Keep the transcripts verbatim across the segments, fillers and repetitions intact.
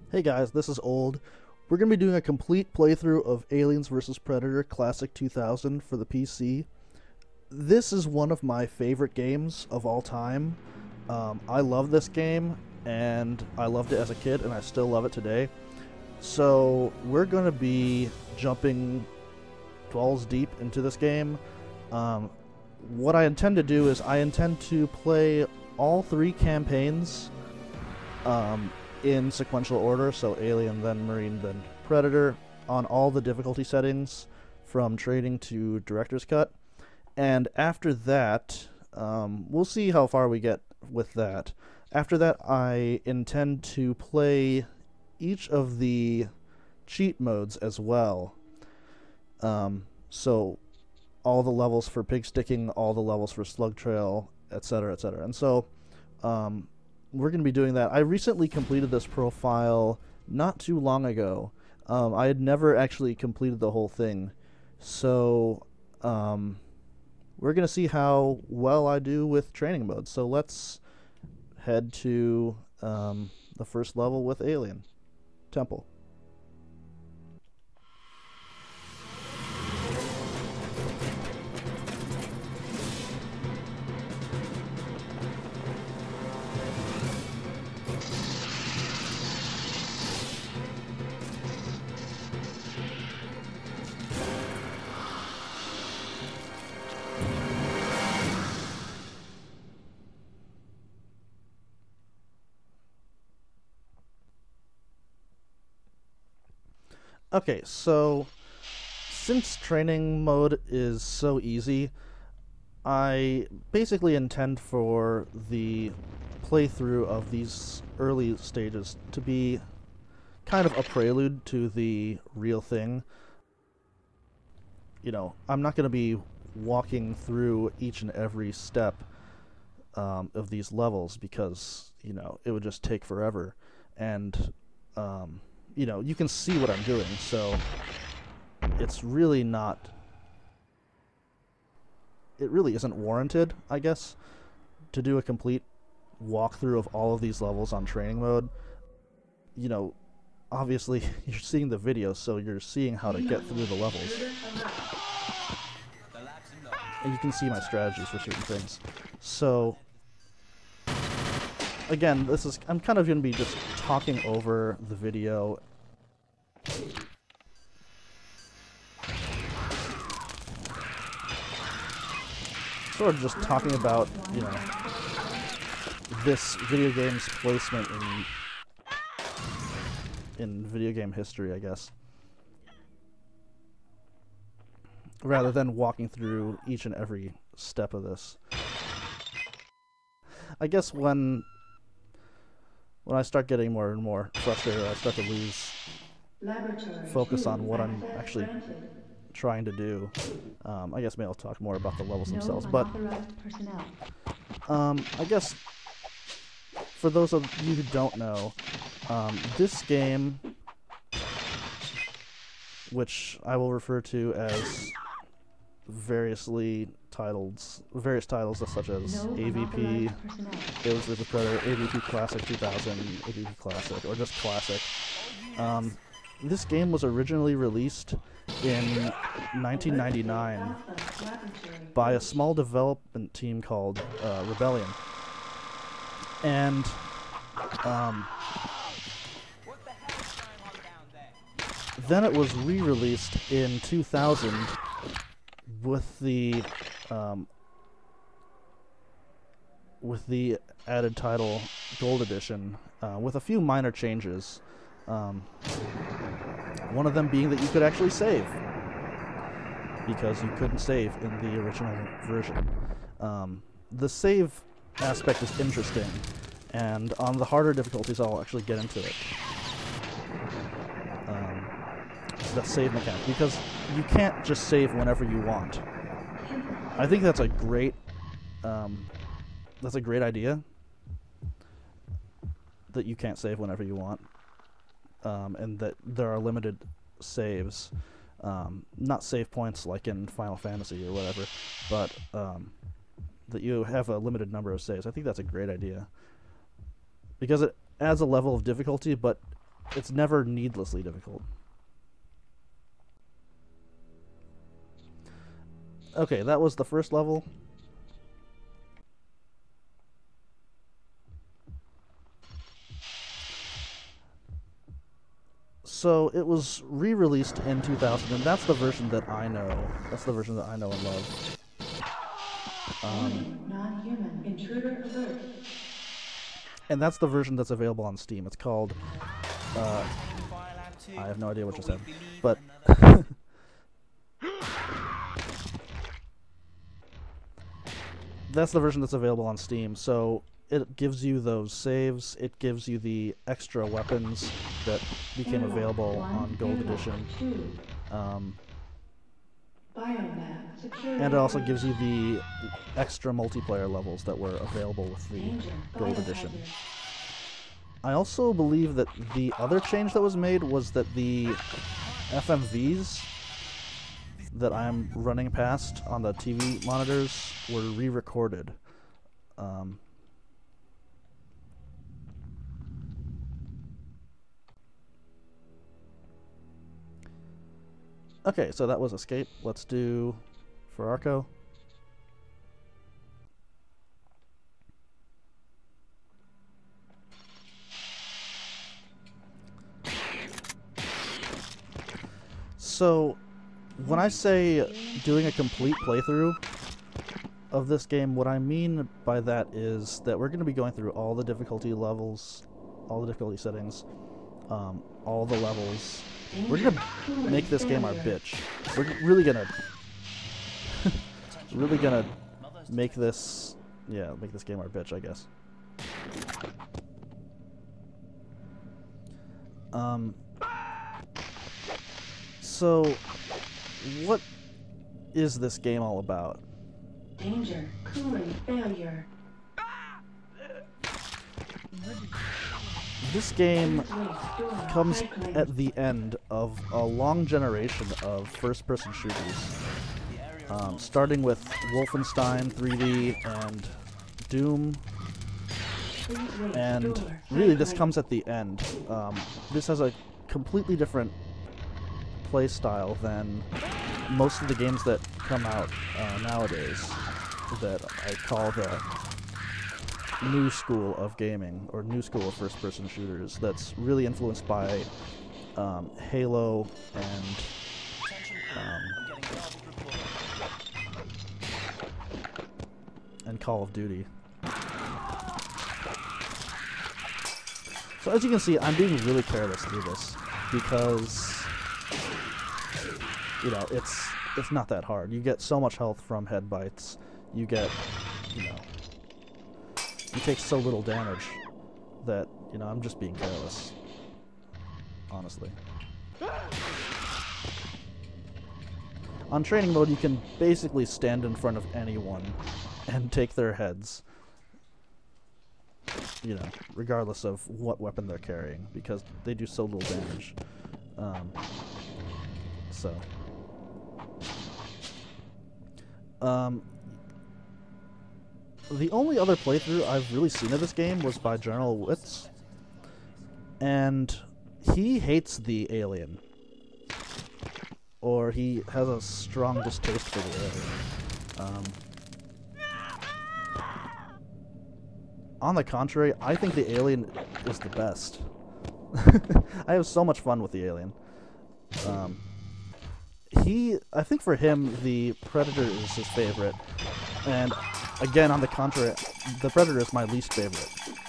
Hey guys, this is Old. We're going to be doing a complete playthrough of Aliens versus. Predator Classic two thousand for the P C. This is one of my favorite games of all time. Um, I love this game, and I loved it as a kid, and I still love it today. So we're going to be jumping balls deep into this game. Um, what I intend to do is I intend to play all three campaigns um, in sequential order, so Alien, then Marine, then Predator, on all the difficulty settings from training to director's cut. And after that, um, we'll see how far we get with that. After that, I intend to play each of the cheat modes as well. Um, so all the levels for pig sticking, all the levels for slug trail, et cetera, et cetera. And so um, we're going to be doing that. I recently completed this profile not too long ago. Um, I had never actually completed the whole thing. So um, we're going to see how well I do with training modes. So let's head to um, the first level with Alien. Temple. Okay, so since training mode is so easy, I basically intend for the playthrough of these early stages to be kind of a prelude to the real thing. You know, I'm not going to be walking through each and every step um, of these levels because, you know, it would just take forever. And, um, you know, you can see what I'm doing, so it's really not... It really isn't warranted, I guess, to do a complete walkthrough of all of these levels on training mode. You know, obviously, you're seeing the video, so you're seeing how to get through the levels. And you can see my strategies for certain things. So, again, this is I'm kind of going to be just talking over the video. Sort of just talking about, you know, this video game's placement in in video game history, I guess, rather than walking through each and every step of this. I guess when when I start getting more and more frustrated, I start to lose focus on what I'm actually trying to do. Um, I guess maybe I'll talk more about the levels themselves, but um, I guess for those of you who don't know, um, this game, which I will refer to as variously titled, various titles such as A V P, Aliens versus. Predator, A V P Classic two thousand, A V P Classic, or just Classic. Um, this game was originally released in nineteen ninety-nine by a small development team called uh, Rebellion. And um, then it was re-released in two thousand with the um, with the added title Gold Edition, uh, with a few minor changes. Um, one of them being that you could actually save, because you couldn't save in the original version. Um, the save aspect is interesting, and on the harder difficulties I'll actually get into it. Um, the save mechanic, because you can't just save whenever you want. I think that's a great um, that's a great idea, that you can't save whenever you want. Um, and that there are limited saves, um, not save points like in Final Fantasy or whatever, but um, that you have a limited number of saves. I think that's a great idea, because it adds a level of difficulty, but it's never needlessly difficult. Okay, that was the first level. So it was re-released in two thousand, and that's the version that I know. That's the version that I know and love. Um, Non-human intruder alert. and that's the version that's available on Steam. It's called. Uh, I have no idea what you said, but. That's the version that's available on Steam. So it gives you those saves. It gives you the extra weapons that became available on Gold Edition. Um, and it also gives you the extra multiplayer levels that were available with the Gold Edition. I also believe that the other change that was made was that the F M Vs that I'm running past on the T V monitors were re-recorded. Um, okay, so that was Escape. Let's do for Arco. So, when I say doing a complete playthrough of this game, what I mean by that is that we're going to be going through all the difficulty levels, all the difficulty settings, um, all the levels. We're going to make this game our bitch. We're really going to... really going to make this... Yeah, make this game our bitch, I guess. Um... So... What is this game all about? Danger, cooling failure. This game comes at the end of a long generation of first-person shooters, um, starting with Wolfenstein three D and Doom, and really this comes at the end. Um, this has a completely different play style than most of the games that come out uh, nowadays that I call the new school of gaming, or new school of first-person shooters, that's really influenced by um, Halo and um, and Call of Duty. So as you can see, I'm being really careless through this because you know, it's it's not that hard. You get so much health from head bites. You get, you know, you take so little damage that, you know, I'm just being careless. Honestly. On training mode, you can basically stand in front of anyone and take their heads. You know, regardless of what weapon they're carrying, because they do so little damage. Um, so... Um, the only other playthrough I've really seen of this game was by General Witz, and he hates the alien, or he has a strong distaste for the alien. Um, on the contrary, I think the alien is the best. I have so much fun with the alien. Um, He, I think for him, the Predator is his favorite, and again, on the contrary, the Predator is my least favorite.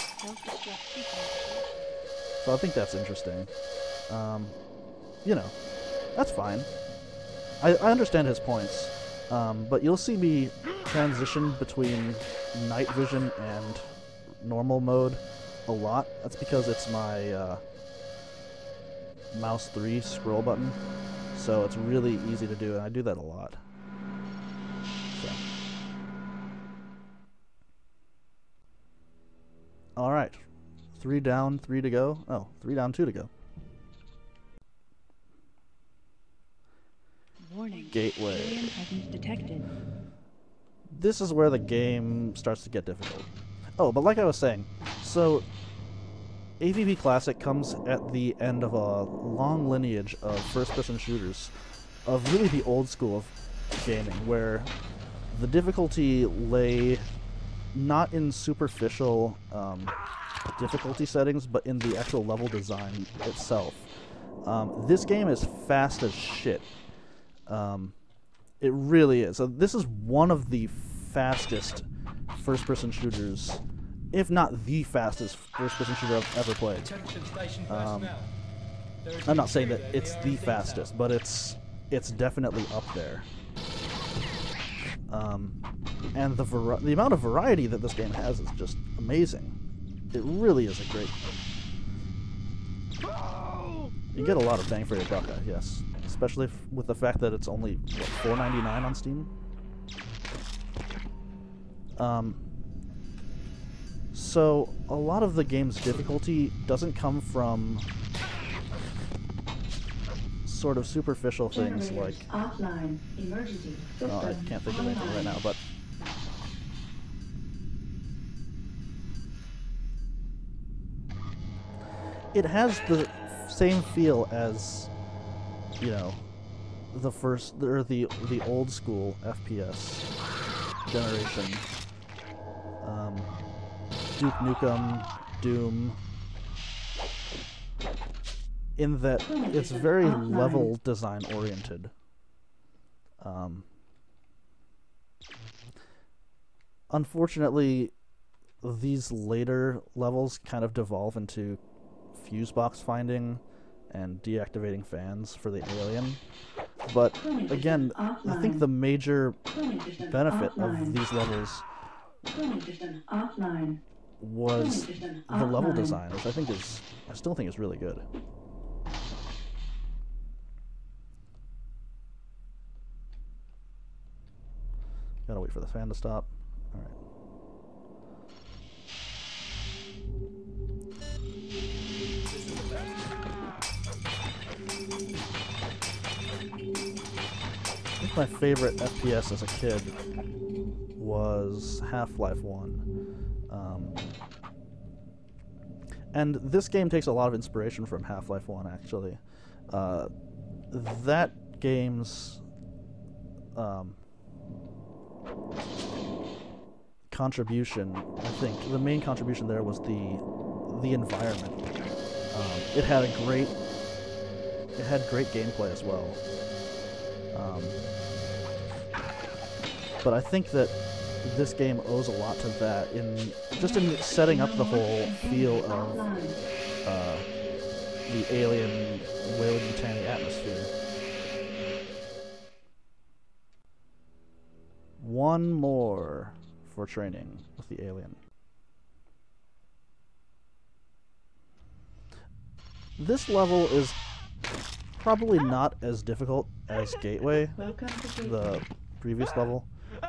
So I think that's interesting. Um, you know, that's fine. I, I understand his points, um, but you'll see me transition between night vision and normal mode a lot. That's because it's my uh, mouse three scroll button. So it's really easy to do, and I do that a lot. So. Alright. Three down, three to go. Oh, three down, two to go. Warning. Gateway. Alien presence detected. This is where the game starts to get difficult. Oh, but like I was saying, so A V P Classic comes at the end of a long lineage of first-person shooters, of really the old school of gaming, where the difficulty lay not in superficial um, difficulty settings, but in the actual level design itself. Um, this game is fast as shit. Um, it really is. So this is one of the fastest first-person shooters, if not the fastest first-person shooter I've ever played. Um, I'm not saying that it's the fastest, but it's it's definitely up there. Um, and the vari the amount of variety that this game has is just amazing. It really is a great game. You get a lot of bang for your buck, yes, especially f with the fact that it's only what, four ninety-nine on Steam. Um, so a lot of the game's difficulty doesn't come from sort of superficial things like offline emergency system. Oh, I can't think of anything right now, but it has the same feel as, you know, the first or the the old school F P S generation. Um, Duke Nukem, Doom, in that it's very level design oriented. Um, unfortunately, these later levels kind of devolve into fuse box finding and deactivating fans for the alien. But again, I think the major benefit of these levels was the level design, which I think is, I still think is really good. Gotta wait for the fan to stop. Alright. I think my favorite F P S as a kid was Half-Life one. Um, and this game takes a lot of inspiration from Half-Life one, actually. Uh, that game's um, contribution, I think, the main contribution there was the the environment. Um, it had a great, it had great gameplay as well. Um, but I think that this game owes a lot to that, in just in setting up the whole feel of uh, the alien Weyland-Yutani atmosphere. One more for training with the alien. This level is probably not as difficult as Gateway, the previous level.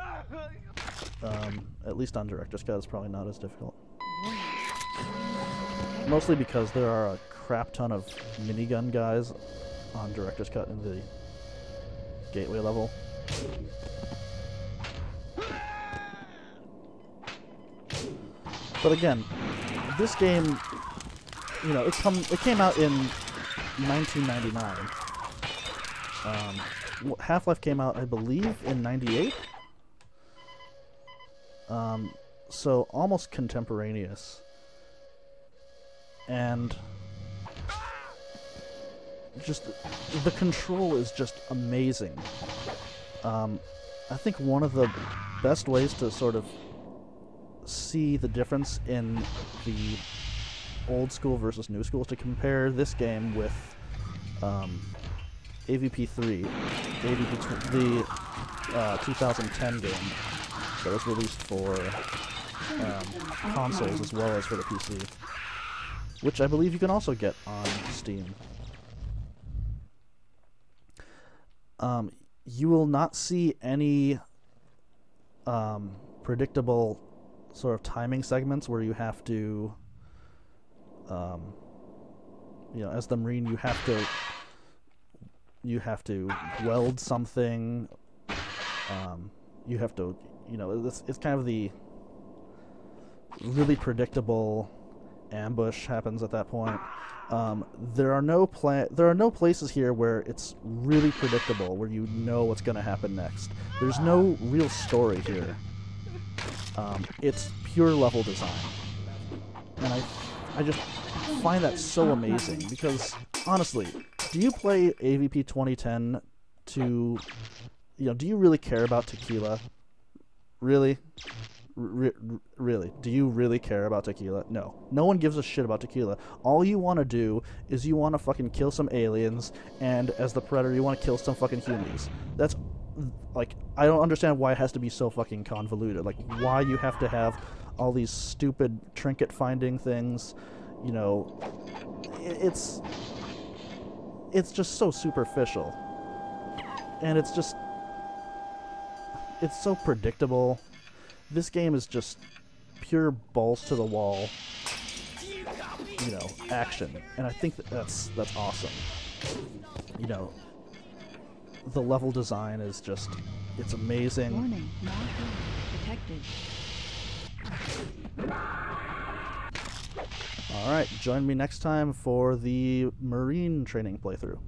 Um, at least on Director's Cut, it's probably not as difficult. Mostly because there are a crap ton of minigun guys on Director's Cut in the Gateway level. But again, this game, you know, it come it came out in nineteen ninety-nine. Um, Half-Life came out, I believe, in ninety-eight. Um, so almost contemporaneous. And just the control is just amazing. Um, I think one of the best ways to sort of see the difference in the old school versus new school is to compare this game with um, A V P three, A V P the uh, two thousand ten game that was released for um, consoles as well as for the P C, which I believe you can also get on Steam. Um, you will not see any um, predictable sort of timing segments where you have to, um, you know, as the Marine, you have to, you have to weld something. Um, you have to, you know, it's, it's kind of the really predictable ambush happens at that point. Um, there are no pla- there are no places here where it's really predictable, where you know what's going to happen next. There's no real story here. Um, it's pure level design, and I, I just find that so amazing because honestly, do you play A V P twenty ten to, you know, do you really care about tequila? Really? R- really? Do you really care about tequila? No. No one gives a shit about tequila. All you want to do is you want to fucking kill some aliens, and as the Predator, you want to kill some fucking humans. That's, like, I don't understand why it has to be so fucking convoluted. Like, why you have to have all these stupid trinket-finding things, you know. It's... It's just so superficial. And it's just... It's so predictable. This game is just pure balls to the wall, you know, action, and I think that that's that's awesome. You know, the level design is just, it's amazing. Warning, malware detected. All right, join me next time for the Marine training playthrough.